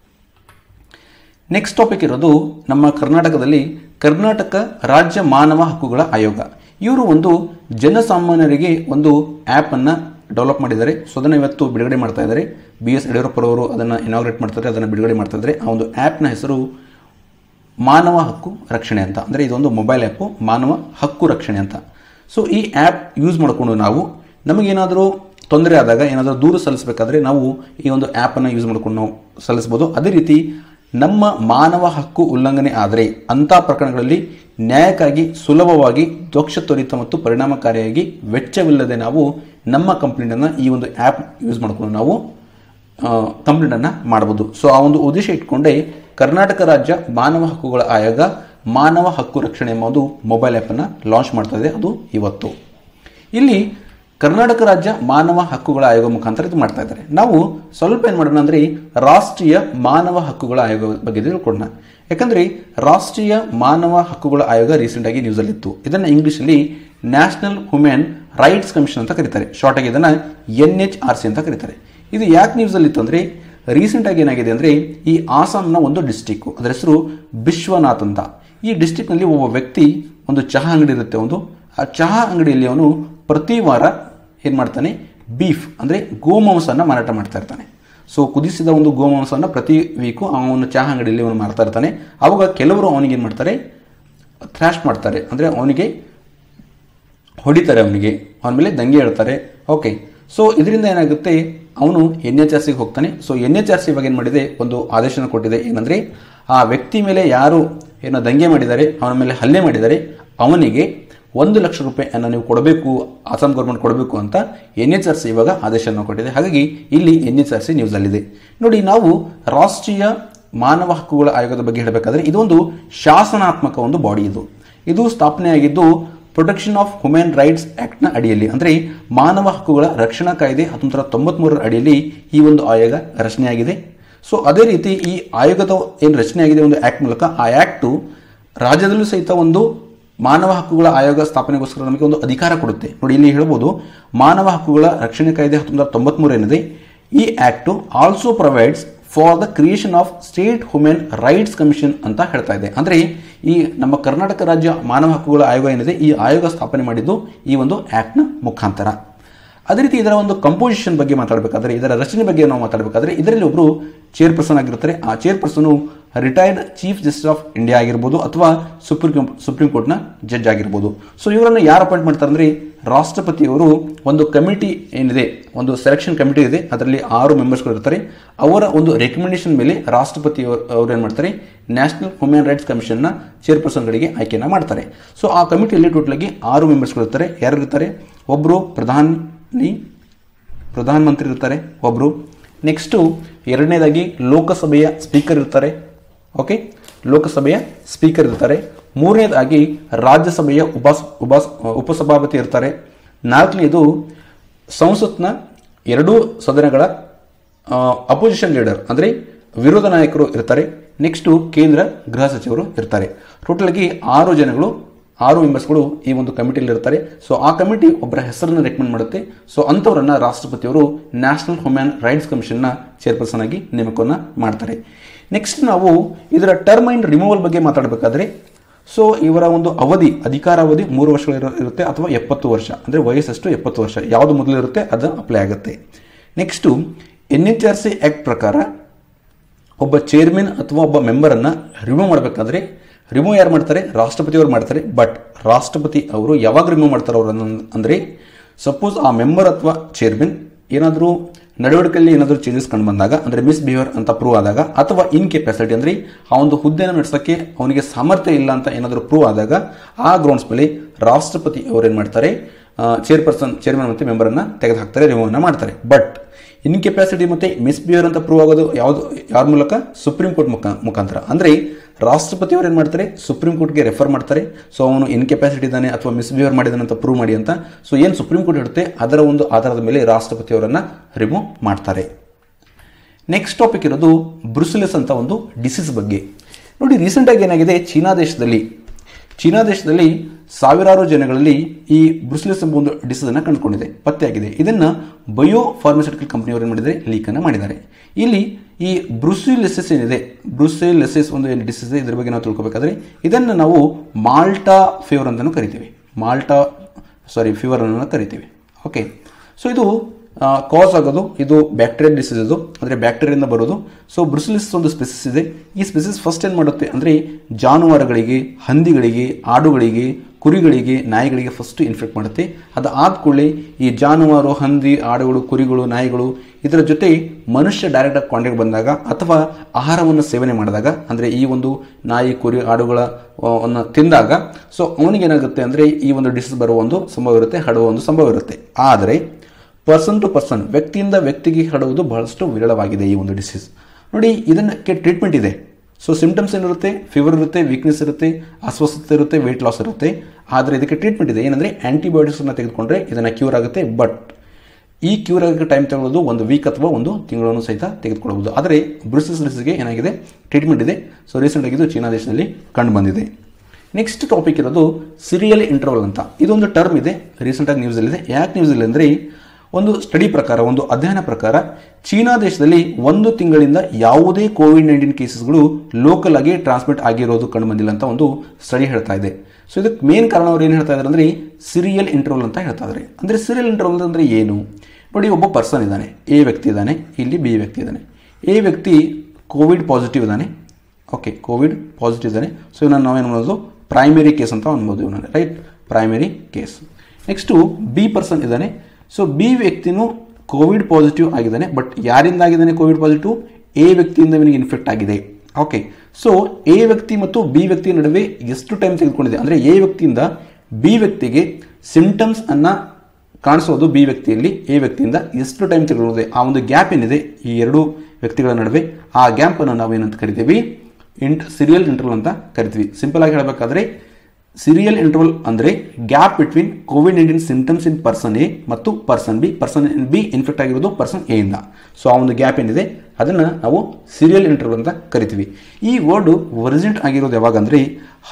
Speaker 1: ನೆಕ್ಸ್ಟ್ ಟಾಪಿಕ್ ಇರೋದು ನಮ್ಮ ಕರ್ನಾಟಕದಲ್ಲಿ ಕರ್ನಾಟಕ ರಾಜ್ಯ ಮಾನವ ಹಕ್ಕುಗಳ ಆಯೋಗ. ಇವರು ಒಂದು ಜನಸಾಮಾನ್ಯರಿಗೆ ಒಂದು ಆ್ಯಪನ್ನು ಡೆವಲಪ್ ಮಾಡಿದ್ದಾರೆ. ಸೊ ಅದನ್ನು ಇವತ್ತು ಬಿಡುಗಡೆ ಮಾಡ್ತಾ ಇದ್ದಾರೆ. BS ಯಡಿಯೂರಪ್ಪರವರು ಅದನ್ನು ಇನಾಗ್ರೇಟ್ ಮಾಡ್ತಾರೆ, ಅದನ್ನು ಬಿಡುಗಡೆ ಮಾಡ್ತಾ ಇದ್ದಾರೆ. ಆ ಒಂದು ಆ್ಯಪ್ನ ಹೆಸರು ಮಾನವ ಹಕ್ಕು ರಕ್ಷಣೆ ಅಂತ. ಅಂದರೆ ಇದೊಂದು ಮೊಬೈಲ್ ಆ್ಯಪು, ಮಾನವ ಹಕ್ಕು ರಕ್ಷಣೆ ಅಂತ. ಸೊ ಈ ಆ್ಯಪ್ ಯೂಸ್ ಮಾಡಿಕೊಂಡು ನಾವು ನಮಗೇನಾದರೂ ತೊಂದರೆ ಆದಾಗ, ಏನಾದರೂ ದೂರು ಸಲ್ಲಿಸಬೇಕಾದ್ರೆ ನಾವು ಈ ಒಂದು ಆ್ಯಪನ್ನು ಯೂಸ್ ಮಾಡ್ಕೊಂಡು ನಾವು ಸಲ್ಲಿಸ್ಬೋದು. ಅದೇ ರೀತಿ ನಮ್ಮ ಮಾನವ ಹಕ್ಕು ಉಲ್ಲಂಘನೆ ಆದರೆ ಅಂಥ ಪ್ರಕರಣಗಳಲ್ಲಿ ನ್ಯಾಯಕ್ಕಾಗಿ ಸುಲಭವಾಗಿ, ತ್ವರಿತ ಮತ್ತು ಪರಿಣಾಮಕಾರಿಯಾಗಿ ವೆಚ್ಚವಿಲ್ಲದೆ ನಾವು ನಮ್ಮ ಕಂಪ್ಲೇಂಟನ್ನು ಈ ಒಂದು ಆ್ಯಪ್ ಯೂಸ್ ಮಾಡಿಕೊಂಡು ನಾವು ಕಂಪ್ಲೇಂಟನ್ನು ಮಾಡ್ಬೋದು. ಸೊ ಆ ಒಂದು ಉದ್ದೇಶ ಇಟ್ಕೊಂಡೇ ಕರ್ನಾಟಕ ರಾಜ್ಯ ಮಾನವ ಹಕ್ಕುಗಳ ಆಯೋಗ ಮಾನವ ಹಕ್ಕು ರಕ್ಷಣೆ ಎಂಬ ಒಂದು ಮೊಬೈಲ್ ಆ್ಯಪನ್ನು ಲಾಂಚ್ ಮಾಡ್ತಾ ಇದೆ. ಅದು ಇವತ್ತು ಇಲ್ಲಿ ಕರ್ನಾಟಕ ರಾಜ್ಯ ಮಾನವ ಹಕ್ಕುಗಳ ಆಯೋಗ ಮುಖಾಂತರ ಇದು ಮಾಡ್ತಾ ಇದ್ದಾರೆ. ನಾವು ಸ್ವಲ್ಪ ಏನು ಮಾಡೋಣ ಅಂದರೆ ರಾಷ್ಟ್ರೀಯ ಮಾನವ ಹಕ್ಕುಗಳ ಆಯೋಗ ಬಗ್ಗೆ ತಿಳ್ಕೊಳ್ಳೋಣ. ಯಾಕಂದರೆ ರಾಷ್ಟ್ರೀಯ ಮಾನವ ಹಕ್ಕುಗಳ ಆಯೋಗ ರೀಸೆಂಟಾಗಿ ನ್ಯೂಸಲ್ಲಿತ್ತು. ಇದನ್ನು ಇಂಗ್ಲೀಷಲ್ಲಿ ನ್ಯಾಷನಲ್ ಹ್ಯೂಮನ್ ರೈಟ್ಸ್ ಕಮಿಷನ್ ಅಂತ ಕರೀತಾರೆ. ಶಾರ್ಟಾಗಿ ಇದನ್ನು NHRC ಅಂತ ಕರೀತಾರೆ. ಇದು ಯಾಕೆ ನ್ಯೂಸಲ್ಲಿತ್ತು ಅಂದರೆ ರೀಸೆಂಟಾಗಿ ಏನಾಗಿದೆ ಅಂದರೆ ಈ ಆಸಾಂನ ಒಂದು ಡಿಸ್ಟಿಕ್ಕು, ಅದರ ಹೆಸರು ಬಿಶ್ವನಾಥ್ ಅಂತ. ಈ ಡಿಸ್ಟಿಕ್ನಲ್ಲಿ ಒಬ್ಬ ವ್ಯಕ್ತಿ ಒಂದು ಚಹಾ ಅಂಗಡಿ ಇರುತ್ತೆ. ಆ ಚಹಾ ಅಂಗಡಿಯಲ್ಲಿ ಅವನು ಪ್ರತಿ ವಾರ ಏನು ಮಾಡ್ತಾನೆ, ಬೀಫ್ ಅಂದರೆ ಗೋಮಾಂಸವನ್ನು ಮಾರಾಟ ಮಾಡ್ತಾ ಇರ್ತಾನೆ. ಸೊ ಕುದಿಸಿದ ಒಂದು ಗೋಮಾಂಸವನ್ನು ಪ್ರತಿ ವೀಕು ಅವನು ಚಹಾ ಅಂಗಡಿಯಲ್ಲಿ ಅವನು ಮಾರ್ತಾ ಇರ್ತಾನೆ. ಆವಾಗ ಕೆಲವರು ಅವನಿಗೆ ಏನು ಮಾಡ್ತಾರೆ, ಥ್ರಾಶ್ ಮಾಡ್ತಾರೆ, ಅಂದರೆ ಅವನಿಗೆ ಹೊಡಿತಾರೆ, ಅವನ ಮೇಲೆ ದಂಗೆ ಹೇಳ್ತಾರೆ. ಓಕೆ, ಸೊ ಇದರಿಂದ ಏನಾಗುತ್ತೆ, ಅವನು NHRCಗೆ ಹೋಗ್ತಾನೆ. ಸೊ NHRC ಇವಾಗ ಏನು ಮಾಡಿದೆ, ಒಂದು ಆದೇಶನ ಕೊಟ್ಟಿದೆ. ಏನಂದರೆ ಆ ವ್ಯಕ್ತಿ ಮೇಲೆ ಯಾರು ಏನೋ ದಂಗೆ ಮಾಡಿದ್ದಾರೆ, ಅವನ ಮೇಲೆ ಹಲ್ಲೆ ಮಾಡಿದ್ದಾರೆ, ಅವನಿಗೆ 1 ಲಕ್ಷ ರೂಪಾಯಿಯನ್ನು ನೀವು ಕೊಡಬೇಕು, ಅಸ್ಸಾಂ ಗೌರ್ಮೆಂಟ್ ಕೊಡಬೇಕು ಅಂತ NHRC ಇವಾಗ ಆದೇಶವನ್ನು ಕೊಟ್ಟಿದೆ. ಹಾಗಾಗಿ ಇಲ್ಲಿ NHRC ನ್ಯೂಸಲ್ಲಿದೆ ನೋಡಿ. ನಾವು ರಾಷ್ಟ್ರೀಯ ಮಾನವ ಹಕ್ಕುಗಳ ಆಯೋಗದ ಬಗ್ಗೆ ಹೇಳಬೇಕಾದ್ರೆ ಇದೊಂದು ಶಾಸನಾತ್ಮಕ ಒಂದು ಬಾಡಿ. ಇದು ಸ್ಥಾಪನೆಯಾಗಿದ್ದು ಪ್ರೊಟೆಕ್ಷನ್ ಆಫ್ ಹ್ಯೂಮನ್ ರೈಟ್ಸ್ ಆ್ಯಕ್ಟ್ನ ಅಡಿಯಲ್ಲಿ, ಅಂದರೆ ಮಾನವ ಹಕ್ಕುಗಳ ರಕ್ಷಣಾ ಕಾಯ್ದೆ 1993 ಅಡಿಯಲ್ಲಿ ಈ ಒಂದು ಆಯೋಗ ರಚನೆಯಾಗಿದೆ. ಸೊ ಅದೇ ರೀತಿ ಈ ಆಯೋಗದ ಏನು ರಚನೆಯಾಗಿದೆ ಒಂದು ಆ್ಯಕ್ಟ್ ಮೂಲಕ, ಆ ಆ್ಯಕ್ಟು ರಾಜ್ಯದಲ್ಲೂ ಸಹಿತ ಒಂದು ಮಾನವ ಹಕ್ಕುಗಳ ಆಯೋಗ ಸ್ಥಾಪನೆಗೋಸ್ಕರ ನಮಗೆ ಒಂದು ಅಧಿಕಾರ ಕೊಡುತ್ತೆ. ನೋಡಿ, ಇಲ್ಲಿ ಹೇಳ್ಬೋದು ಮಾನವ ಹಕ್ಕುಗಳ ರಕ್ಷಣೆ ಕಾಯ್ದೆ 1993 ಏನಿದೆ, ಈ act also provides for the creation of state human rights commission ಅಂತ ಹೇಳ್ತಾ ಇದೆ. ಅಂದರೆ ಈ ನಮ್ಮ ಕರ್ನಾಟಕ ರಾಜ್ಯ ಮಾನವ ಹಕ್ಕುಗಳ ಆಯೋಗ ಏನಿದೆ, ಈ ಆಯೋಗ ಸ್ಥಾಪನೆ ಮಾಡಿದ್ದು ಈ ಒಂದು ಆ್ಯಕ್ಟ್ನ ಮುಖಾಂತರ. ಅದೇ ರೀತಿ ಇದರ ಒಂದು ಕಂಪೋಸಿಷನ್ ಬಗ್ಗೆ ಮಾತಾಡಬೇಕಾದ್ರೆ, ಇದರ ರಚನೆ ಬಗ್ಗೆ ನಾವು ಮಾತಾಡಬೇಕಾದ್ರೆ, ಇದರಲ್ಲಿ ಒಬ್ಬರು ಚೇರ್ಪರ್ಸನ್ ಆಗಿರ್ತಾರೆ. ಆ chairperson retired chief justice of India ಆಗಿರ್ಬೋದು ಅಥವಾ ಸುಪ್ರೀಂ ಕೋರ್ಟ್ನ ಜಡ್ಜ್ ಆಗಿರ್ಬೋದು. ಸೊ ಇವರನ್ನು ಯಾರು ಅಪಾಯಿಂಟ್ ಮಾಡ್ತಾರೆ ಅಂದರೆ ರಾಷ್ಟ್ರಪತಿಯವರು ಒಂದು ಕಮಿಟಿ ಏನಿದೆ, ಒಂದು ಸೆಲೆಕ್ಷನ್ ಕಮಿಟಿ ಇದೆ, ಅದರಲ್ಲಿ 6 ಮೆಂಬರ್ಸ್ಗಳು ಇರ್ತಾರೆ. ಅವರ ಒಂದು ರೆಕಮೆಂಡೇಶನ್ ಮೇಲೆ ರಾಷ್ಟ್ರಪತಿ ಅವರು ಏನು ಮಾಡ್ತಾರೆ, ನ್ಯಾಷನಲ್ ಹ್ಯೂಮನ್ ರೈಟ್ಸ್ ಕಮಿಷನ್ನ ಚೇರ್ಪರ್ಸನ್ಗಳಿಗೆ ಆಯ್ಕೆಯನ್ನು ಮಾಡ್ತಾರೆ. ಸೊ ಆ ಕಮಿಟಿಯಲ್ಲಿ ಟೋಟಲಾಗಿ 6 ಮೆಂಬರ್ಸ್ಗಳು ಇರ್ತಾರೆ. ಯಾರು ಇರ್ತಾರೆ, ಒಬ್ಬರು ಪ್ರಧಾನಮಂತ್ರಿ ಇರ್ತಾರೆ, ಒಬ್ಬರು. ನೆಕ್ಸ್ಟು ಎರಡನೇದಾಗಿ ಲೋಕಸಭೆಯ ಸ್ಪೀಕರ್ ಇರ್ತಾರೆ. ಓಕೆ, ಲೋಕಸಭೆಯ ಸ್ಪೀಕರ್ ಇರ್ತಾರೆ. ಮೂರನೇದಾಗಿ ರಾಜ್ಯಸಭೆಯ ಉಪಸಭಾಪತಿ ಇರ್ತಾರೆ. ನಾಲ್ಕನೇದು ಸಂಸತ್ನ 2 ಸದನಗಳ ಅಪೋಸಿಷನ್ ಲೀಡರ್ ಅಂದರೆ ವಿರೋಧ ನಾಯಕರು ಇರ್ತಾರೆ. ನೆಕ್ಸ್ಟು ಕೇಂದ್ರ ಗೃಹ ಸಚಿವರು ಇರ್ತಾರೆ. ಟೋಟಲಾಗಿ 6 ಮೆಂಬರ್ಸ್ಗಳು ಈ ಒಂದು ಕಮಿಟಿಯಲ್ಲಿ ಇರ್ತಾರೆ. ಸೊ ಆ ಕಮಿಟಿ ಒಬ್ಬರ ಹೆಸರನ್ನು ರೆಕಮೆಂಡ್ ಮಾಡುತ್ತೆ. ಸೊ ಅಂಥವರನ್ನು ರಾಷ್ಟ್ರಪತಿಯವರು ನ್ಯಾಷನಲ್ ಹ್ಯೂಮನ್ ರೈಟ್ಸ್ ಕಮಿಷನ್ನ ಚೇರ್ಪರ್ಸನ್ ಆಗಿ ನೇಮಕವನ್ನು ಮಾಡ್ತಾರೆ. ನೆಕ್ಸ್ಟ್ ನಾವು ಇದರ ಟರ್ಮ್ ಆ್ಯಂಡ್ ರಿಮೂವಲ್ ಬಗ್ಗೆ ಮಾತಾಡಬೇಕಾದ್ರೆ, ಸೊ ಇವರ ಒಂದು ಅಧಿಕಾರಾವಧಿ 3 ವರ್ಷಗಳು ಇರುತ್ತೆ ಅಥವಾ 70 ವರ್ಷ, ಅಂದರೆ ವಯಸ್ಸಷ್ಟು 70 ವರ್ಷ, ಯಾವುದು ಮೊದಲಿರುತ್ತೆ ಅದು ಅಪ್ಲೈ ಆಗುತ್ತೆ. ನೆಕ್ಸ್ಟು NHRC ಆ್ಯಕ್ಟ್ ಪ್ರಕಾರ ಒಬ್ಬ ಚೇರ್ಮನ್ ಅಥವಾ ಒಬ್ಬ ಮೆಂಬರನ್ನು ರಿಮೂವ್ ಮಾಡಬೇಕಾದ್ರೆ ರಿಮೂವ್ ಯಾರು ಮಾಡ್ತಾರೆ, ರಾಷ್ಟ್ರಪತಿಯವರು ಮಾಡ್ತಾರೆ. ಬಟ್ ರಾಷ್ಟ್ರಪತಿ ಅವರು ಯಾವಾಗ ರಿಮೂವ್ ಮಾಡ್ತಾರೆ ಅವರನ್ನು ಅಂದರೆ, ಸಪೋಸ್ ಆ ಮೆಂಬರ್ ಅಥವಾ ಚೇರ್ಮನ್ ಏನಾದರೂ ನಡವಳಿಕೆಯಲ್ಲಿ ಏನಾದರೂ ಚೇಂಜಸ್ ಕಂಡು ಬಂದಾಗ, ಅಂದರೆ ಮಿಸ್ಬಿಹೇವಿಯರ್ ಅಂತ ಪ್ರೂವ್ ಆದಾಗ, ಅಥವಾ ಇನ್ಕೆಪಾಸಿಟಿ ಅಂದರೆ ಆ ಒಂದು ಹುದ್ದೆಯನ್ನು ನಡೆಸೋಕ್ಕೆ ಅವನಿಗೆ ಸಾಮರ್ಥ್ಯ ಇಲ್ಲ ಅಂತ ಏನಾದರೂ ಪ್ರೂವ್ ಆದಾಗ, ಆ ಗ್ರೌಂಡ್ಸ್ ಮೇಲೆ ರಾಷ್ಟ್ರಪತಿ ಅವರು ಏನು ಮಾಡ್ತಾರೆ, ಚೇರ್ಮನ್ ಮತ್ತು ಮೆಂಬರನ್ನು ತೆಗೆದುಹಾಕ್ತಾರೆ, ರಿಮೂವ್ನ ಮಾಡ್ತಾರೆ. ಬಟ್ ಇನ್ಕೆಪಾಸಿಟಿ ಮತ್ತು ಮಿಸ್ಬಿಹೇವಿಯರ್ ಅಂತ ಪ್ರೂವ್ ಆಗೋದು ಯಾರ ಮೂಲಕ? ಸುಪ್ರೀಂ ಕೋರ್ಟ್ ಮುಖಾಂತರ. ಅಂದರೆ ರಾಷ್ಟ್ರಪತಿಯವರು ಏನು ಮಾಡ್ತಾರೆ? ಸುಪ್ರೀಂ ಕೋರ್ಟ್ಗೆ ರೆಫರ್ ಮಾಡ್ತಾರೆ. ಸೊ ಅವನು ಇನ್ಕೆಪಾಸಿಟಿ ಇದ್ದಾನೆ ಅಥವಾ ಮಿಸ್ಬಿಹೇವಿಯರ್ ಮಾಡಿದಾನೆ ಅಂತ ಪ್ರೂವ್ ಮಾಡಿ ಅಂತ. ಸೊ ಏನು ಸುಪ್ರೀಂ ಕೋರ್ಟ್ ಇರುತ್ತೆ ಅದರ ಒಂದು ಆಧಾರದ ಮೇಲೆ ರಾಷ್ಟ್ರಪತಿಯವರನ್ನು ರಿಮೂವ್ ಮಾಡ್ತಾರೆ. ನೆಕ್ಸ್ಟ್ ಟಾಪಿಕ್ ಇರೋದು ಬ್ರುಸಿಲಿಸ್ ಅಂತ ಒಂದು ಡಿಸೀಸ್ ಬಗ್ಗೆ. ನೋಡಿ, ರೀಸೆಂಟಾಗಿ ಏನಾಗಿದೆ, ಚೀನಾ ದೇಶದಲ್ಲಿ ಸಾವಿರಾರು ಜನಗಳಲ್ಲಿ ಈ ಬ್ರುಸಿಲಿಸ್ ಎಂಬ ಒಂದು ಡಿಸೀಸ್ ಅನ್ನು ಕಂಡುಕೊಂಡಿದೆ, ಪತ್ತೆಯಾಗಿದೆ. ಇದನ್ನು ಬಯೋ ಫಾರ್ಮಾಸ್ಯೂಟಿಕಲ್ ಕಂಪನಿಯವರು ಏನು ಮಾಡಿದ್ದಾರೆ? ಲೀಕನ್ನು ಮಾಡಿದ್ದಾರೆ. ಇಲ್ಲಿ ಈ ಬ್ರುಸಿಲಿಸಿಸ್ ಏನಿದೆ, ಬ್ರುಸಿಲಿಸಿಸ್ ಒಂದು ಏನು ಡಿಸೀಸ್ ಇದೆ, ಇದ್ರ ಬಗ್ಗೆ ನಾವು ತಿಳ್ಕೊಬೇಕಾದ್ರೆ ಇದನ್ನು ನಾವು ಮಾಲ್ಟಾ ಫೀವರ್ ಅಂತಲೂ ಕರಿತೀವಿ. ಫೀವರ್ ಅನ್ನು ಕರಿತೀವಿ. ಓಕೆ, ಸೊ ಇದು ಕಾಸ್ ಆಗೋದು, ಇದು ಬ್ಯಾಕ್ಟೀರಿಯಲ್ ಡಿಸೀಸ್, ಇದು ಅಂದರೆ ಬ್ಯಾಕ್ಟೀರಿಯಿಂದ ಬರೋದು. ಸೊ ಬ್ರುಸಿಲಿಸಿಸ್ ಒಂದು ಸ್ಪೆಸಿಸ್ ಇದೆ. ಈ ಸ್ಪೆಸಿಸ್ ಫಸ್ಟ್ ಏನು ಮಾಡುತ್ತೆ ಅಂದರೆ ಜಾನುವಾರುಗಳಿಗೆ, ಹಂದಿಗಳಿಗೆ, ಆಡುಗಳಿಗೆ, ಕುರಿಗಳಿಗೆ, ನಾಯಿಗಳಿಗೆ ಫಸ್ಟ್ ಇನ್ಫೆಕ್ಟ್ ಮಾಡುತ್ತೆ. ಅದಾದ ಕೂಡಲೇ ಈ ಜಾನುವಾರು, ಹಂದಿ, ಆಡುಗಳು, ಕುರಿಗಳು, ನಾಯಿಗಳು ಇದರ ಜೊತೆ ಮನುಷ್ಯ ಡೈರೆಕ್ಟಾಗಿ ಕಾಂಟ್ಯಾಕ್ಟ್ ಬಂದಾಗ ಅಥವಾ ಆಹಾರವನ್ನು ಸೇವನೆ ಮಾಡಿದಾಗ, ಅಂದರೆ ಈ ಒಂದು ನಾಯಿ, ಕುರಿ, ಆಡುಗಳನ್ನು ತಿಂದಾಗ, ಸೊ ಅವನಿಗೇನಾಗುತ್ತೆ ಅಂದರೆ ಈ ಒಂದು ಡಿಸೀಸ್ ಬರುವ ಒಂದು ಸಂಭವ ಇರುತ್ತೆ, ಹರಡುವ ಒಂದು ಸಂಭವ ಇರುತ್ತೆ. ಆದರೆ ಪರ್ಸನ್ ಟು ಪರ್ಸನ್, ವ್ಯಕ್ತಿಯಿಂದ ವ್ಯಕ್ತಿಗೆ ಹರಡುವುದು ಬಹಳಷ್ಟು ವಿರಳವಾಗಿದೆ ಈ ಒಂದು ಡಿಸೀಸ್. ನೋಡಿ, ಇದಕ್ಕೆ ಟ್ರೀಟ್ಮೆಂಟ್ ಇದೆ. ಸೊ ಸಿಂಪ್ಟಮ್ಸ್ ಏನಿರುತ್ತೆ? ಫೀವರ್ ಇರುತ್ತೆ, ವೀಕ್ನೆಸ್ ಇರುತ್ತೆ, ಅಸ್ವಸ್ಥತೆ ಇರುತ್ತೆ, ವೆಯ್ಟ್ ಲಾಸ್ ಇರುತ್ತೆ. ಆದರೆ ಇದಕ್ಕೆ ಟ್ರೀಟ್ಮೆಂಟ್ ಇದೆ. ಏನಂದರೆ ಆ್ಯಂಟಿಬಯೋಟಿಕ್ಸನ್ನು ತೆಗೆದುಕೊಂಡ್ರೆ ಇದನ್ನು ಕ್ಯೂರ್ ಆಗುತ್ತೆ. ಬಟ್ ಈ ಕ್ಯೂರ್ ಆಗೋಕ್ಕೆ ಟೈಮ್ ತಗೊಳ್ಳೋದು 1 ವೀಕ್ ಅಥವಾ 1 ತಿಂಗಳನ್ನು ಸಹಿತ ತೆಗೆದುಕೊಳ್ಳಬಹುದು. ಆದರೆ ಬ್ರುಸಿಲಿಸ್ ಡಿಸೀಸ್ಗೆ ಏನಾಗಿದೆ? ಟ್ರೀಟ್ಮೆಂಟ್ ಇದೆ. ಸೊ ರೀಸೆಂಟಾಗಿ ಇದು ಚೀನಾ ದೇಶದಲ್ಲಿ ಕಂಡು ಬಂದಿದೆ. ನೆಕ್ಸ್ಟ್ ಟಾಪಿಕ್ ಇರೋದು ಸೀರಿಯಲ್ ಇಂಟರ್ವಲ್ ಅಂತ. ಇದೊಂದು ಟರ್ಮ್ ಇದೆ, ರೀಸೆಂಟಾಗಿ ನ್ಯೂಸಲ್ಲಿದೆ. ಯಾಕೆ ನ್ಯೂಸಲ್ಲಿ ಅಂದರೆ ಒಂದು ಸ್ಟಡಿ ಪ್ರಕಾರ, ಒಂದು ಅಧ್ಯಯನ ಪ್ರಕಾರ ಚೀನಾ ದೇಶದಲ್ಲಿ 1 ತಿಂಗಳಿಂದ ಯಾವುದೇ ಕೋವಿಡ್-19 ಕೇಸಸ್ಗಳು ಲೋಕಲ್ ಆಗಿ ಟ್ರಾನ್ಸ್ಮಿಟ್ ಆಗಿರೋದು ಕಂಡು ಬಂದಿಲ್ಲ ಅಂತ ಒಂದು ಸ್ಟಡಿ ಹೇಳ್ತಾ ಇದೆ. ಸೊ ಇದಕ್ಕೆ ಮೇನ್ ಕಾರಣ ಅವ್ರು ಏನು ಹೇಳ್ತಾ ಇದ್ದಾರೆ ಅಂದರೆ ಸೀರಿಯಲ್ ಇಂಟರ್ವಲ್ ಅಂತ ಹೇಳ್ತಾ ಇದ್ದಾರೆ. ಅಂದರೆ ಸೀರಿಯಲ್ ಇಂಟರ್ವಲ್ ಅಂದರೆ ಏನು? ನೋಡಿ, ಒಬ್ಬ ಪರ್ಸನ್ ಇದ್ದಾನೆ, ಎ ವ್ಯಕ್ತಿ ಇದ್ದಾನೆ, ಇಲ್ಲಿ ಬಿ ವ್ಯಕ್ತಿ ಇದ್ದಾನೆ. ಎ ವ್ಯಕ್ತಿ ಕೋವಿಡ್ ಪಾಸಿಟಿವ್ ಇದ್ದಾನೆ. ಓಕೆ, ಕೋವಿಡ್ ಪಾಸಿಟಿವ್ ಇದ್ದಾನೆ. ಸೊ ಇವನ್ನ ನಾವೇನು ಮಾಡೋದು? ಪ್ರೈಮರಿ ಕೇಸ್ ಅಂತ ಅನ್ಬೋದು ಇವನ್ನ, right? Primary case. Next B person ಇದ್ದಾನೆ. ಸೊ ಬಿ ವ್ಯಕ್ತಿನೂ ಕೋವಿಡ್ ಪಾಸಿಟಿವ್ ಆಗಿದ್ದಾನೆ. ಬಟ್ ಯಾರಿಂದ ಆಗಿದ್ದಾನೆ ಕೋವಿಡ್ ಪಾಸಿಟಿವ್? ಎ ವ್ಯಕ್ತಿಯಿಂದ ಇವನಿಗೆ ಇನ್ಫೆಕ್ಟ್ ಆಗಿದೆ. ಓಕೆ, ಸೊ ಎ ವ್ಯಕ್ತಿ ಮತ್ತು ಬಿ ವ್ಯಕ್ತಿ ನಡುವೆ ಎಷ್ಟು ಟೈಮ್ ತೆಗೆದುಕೊಂಡಿದೆ ಅಂದರೆ ಎ ವ್ಯಕ್ತಿಯಿಂದ ಬಿ ವ್ಯಕ್ತಿಗೆ ಸಿಂಪ್ಟಮ್ಸ್ ಅನ್ನು ಕಾಣಿಸೋದು ಬಿ ವ್ಯಕ್ತಿಯಲ್ಲಿ ಎ ವ್ಯಕ್ತಿಯಿಂದ ಎಷ್ಟು ಟೈಮ್ ತೆಗೆದುಕೊಂಡಿದೆ, ಆ ಒಂದು ಗ್ಯಾಪ್ ಏನಿದೆ ಈ ಎರಡು ವ್ಯಕ್ತಿಗಳ ನಡುವೆ, ಆ ಗ್ಯಾಪನ್ನು ನಾವು ಏನಂತ ಕರಿತೀವಿ? ಸೀರಿಯಲ್ ಇಂಟರ್ವಲ್ ಅಂತ ಕರಿತೀವಿ. ಸಿಂಪಲ್ ಆಗಿ ಹೇಳಬೇಕಾದ್ರೆ ಸೀರಿಯಲ್ ಇಂಟರ್ವಲ್ ಅಂದರೆ ಗ್ಯಾಪ್ ಬಿಟ್ವೀನ್ ಕೋವಿಡ್-19 ಸಿಂಪ್ಟಮ್ಸ್ ಇನ್ ಪರ್ಸನ್ ಎ ಮತ್ತು ಪರ್ಸನ್ ಬಿ ಇನ್ಫೆಕ್ಟ್ ಆಗಿರೋದು ಪರ್ಸನ್ ಎ ಇಂದ. ಸೊ ಆ ಒಂದು ಗ್ಯಾಪ್ ಏನಿದೆ ಅದನ್ನು ನಾವು ಸೀರಿಯಲ್ ಇಂಟರ್ವಲ್ ಅಂತ ಕರಿತೀವಿ. ಈ ವರ್ಡ್ ಒರಿಜಿನೇಟ್ ಆಗಿರೋದು ಯಾವಾಗ ಅಂದರೆ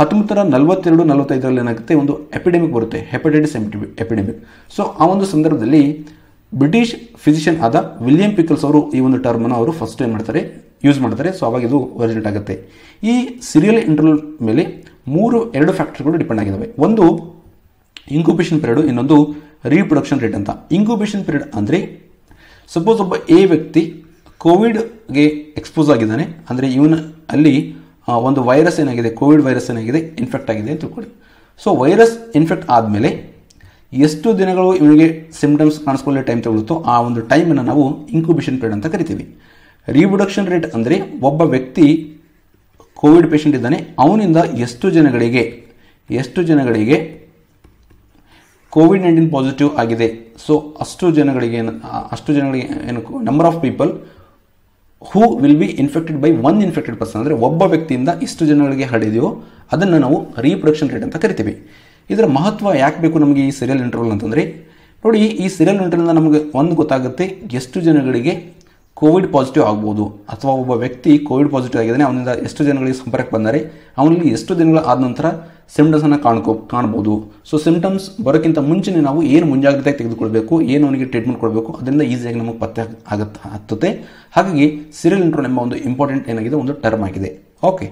Speaker 1: 1942-45 ಏನಾಗುತ್ತೆ, ಒಂದು ಎಪಿಡೆಮಿಕ್ ಬರುತ್ತೆ, ಹೆಪಟೈಟಿಸ್ ಎಪಿಡೆಮಿಕ್. ಸೊ ಆ ಒಂದು ಸಂದರ್ಭದಲ್ಲಿ ಬ್ರಿಟಿಷ್ ಫಿಸಿಷಿಯನ್ ಆದ ವಿಲಿಯಂ ಪಿಕಲ್ಸ್ ಅವರು ಈ ಒಂದು ಟರ್ಮನ್ನು ಅವರು ಫಸ್ಟ್ ಏನು ಮಾಡ್ತಾರೆ? ಯೂಸ್ ಮಾಡ್ತಾರೆ. ಸೊ ಅವಾಗ ಇದು ಒರಿಜಿನೇಟ್ ಆಗುತ್ತೆ. ಈ ಸೀರಿಯಲ್ ಇಂಟರ್ವಲ್ ಮೇಲೆ 2 ಫ್ಯಾಕ್ಟರ್ಗಳು ಡಿಪೆಂಡ್ ಆಗಿದ್ದಾವೆ. ಒಂದು ಇನ್ಕ್ಯುಬೇಷನ್ ಪೀರಿಯಡ್, ಇನ್ನೊಂದು ರೀಪ್ರೊಡಕ್ಷನ್ ರೇಟ್ ಅಂತ. ಇನ್ಕ್ಯುಬೇಷನ್ ಪೀರಿಯಡ್ ಅಂದರೆ ಸಪೋಸ್ ಒಬ್ಬ ಎ ವ್ಯಕ್ತಿ ಕೋವಿಡ್ಗೆ ಎಕ್ಸ್ಪೋಸ್ ಆಗಿದ್ದಾನೆ, ಅಂದರೆ ಇವನ ಅಲ್ಲಿ ಒಂದು ವೈರಸ್ ಏನಾಗಿದೆ, ಕೋವಿಡ್ ವೈರಸ್ ಏನಾಗಿದೆ, ಇನ್ಫೆಕ್ಟ್ ಆಗಿದೆ ಅಂತ ತಿಳ್ಕೊಳ್ಳಿ. ಸೊ ವೈರಸ್ ಇನ್ಫೆಕ್ಟ್ ಆದಮೇಲೆ ಎಷ್ಟು ದಿನಗಳು ಇವನಿಗೆ ಸಿಂಪ್ಟಮ್ಸ್ ಕಾಣಿಸ್ಕೊಳ್ಳೋ ಟೈಮ್ ತಗೊಳ್ಳುತ್ತೋ ಆ ಒಂದು ಟೈಮನ್ನು ನಾವು ಇನ್ಕ್ಯುಬೇಷನ್ ಪೀರಿಯಡ್ ಅಂತ ಕರಿತೀವಿ. ರೀಪ್ರೊಡಕ್ಷನ್ ರೇಟ್ ಅಂದರೆ ಒಬ್ಬ ವ್ಯಕ್ತಿ ಕೋವಿಡ್ ಪೇಷಂಟ್ ಇದ್ದಾನೆ, ಅವನಿಂದ ಎಷ್ಟು ಜನಗಳಿಗೆ ಕೋವಿಡ್-19 ಪಾಸಿಟಿವ್ ಆಗಿದೆ. ಸೊ ಅಷ್ಟು ಜನಗಳಿಗೆ ಏನು number of people who will be infected by 1 infected person, ಅಂದರೆ ಒಬ್ಬ ವ್ಯಕ್ತಿಯಿಂದ ಇಷ್ಟು ಜನಗಳಿಗೆ ಹರಡಿದೆಯೋ ಅದನ್ನು ನಾವು ರೀಪ್ರೊಡಕ್ಷನ್ ರೇಟ್ ಅಂತ ಕರಿತೀವಿ. ಇದರ ಮಹತ್ವ ಯಾಕೆ ಬೇಕು ನಮಗೆ ಈ ಸೀರಿಯಲ್ ಇಂಟರ್ವಲ್ ಅಂತಂದರೆ, ನೋಡಿ, ಈ ಸೀರಿಯಲ್ ಇಂಟರ್ವಲ್ನ ನಮಗೆ ಒಂದು ಗೊತ್ತಾಗುತ್ತೆ, ಎಷ್ಟು ಜನಗಳಿಗೆ ಕೋವಿಡ್ ಪಾಸಿಟಿವ್ ಆಗ್ಬೋದು, ಅಥವಾ ಒಬ್ಬ ವ್ಯಕ್ತಿ ಕೋವಿಡ್ ಪಾಸಿಟಿವ್ ಆಗಿದ್ದಾನೆ, ಅವನಿಂದ ಎಷ್ಟು ಜನಗಳಿಗೆ ಸಂಪರ್ಕ ಬಂದರೆ ಅವನಿಗೆ ಎಷ್ಟು ದಿನಗಳ ಆದ ನಂತರ ಸಿಂಪ್ಟಮ್ಸನ್ನು ಕಾಣ್ಬೋದು. ಸೊ ಸಿಂಪ್ಟಮ್ಸ್ ಬರೋಕ್ಕಿಂತ ಮುಂಚೆನೇ ನಾವು ಏನು ಮುಂಜಾಗ್ರತೆ ತೆಗೆದುಕೊಳ್ಬೇಕು, ಏನು ಅವನಿಗೆ ಟ್ರೀಟ್ಮೆಂಟ್ ಕೊಡಬೇಕು, ಅದರಿಂದ ಈಸಿಯಾಗಿ ನಮಗೆ ಪತ್ತೆ ಹತ್ತುತ್ತೆ. ಹಾಗಾಗಿ ಸೀರಿಯಲ್ ಇಂಟರ್ವಲ್ ಎಂಬ ಒಂದು ಇಂಪಾರ್ಟೆಂಟ್ ಏನಾಗಿದೆ, ಒಂದು ಟರ್ಮ್ ಆಗಿದೆ. ಓಕೆ,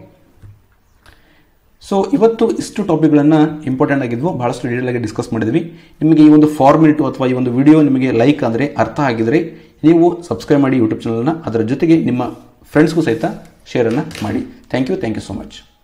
Speaker 1: ಸೊ ಇವತ್ತು ಇಷ್ಟು ಟಾಪಿಕ್ಗಳನ್ನು ಇಂಪಾರ್ಟೆಂಟ್ ಆಗಿದ್ವು, ಬಹಳಷ್ಟು ಡೀಟೇಲ್ ಆಗಿ ಡಿಸ್ಕಸ್ ಮಾಡಿದ್ವಿ. ನಿಮಗೆ ಈ ಒಂದು ಫಾರ್ಮೆಟ್ ಅಥವಾ ಈ ಒಂದು ವಿಡಿಯೋ ನಿಮಗೆ ಲೈಕ್ ಅಂದರೆ ಅರ್ಥ ಆಗಿದ್ರೆ ನೀವು ಸಬ್ಸ್ಕ್ರೈಬ್ ಮಾಡಿ ಯೂಟ್ಯೂಬ್ ಚಾನಲ್ನ. ಅದರ ಜೊತೆಗೆ ನಿಮ್ಮ ಫ್ರೆಂಡ್ಸ್ಗೂ ಸಹಿತ ಶೇರನ್ನು ಮಾಡಿ. Thank you so much.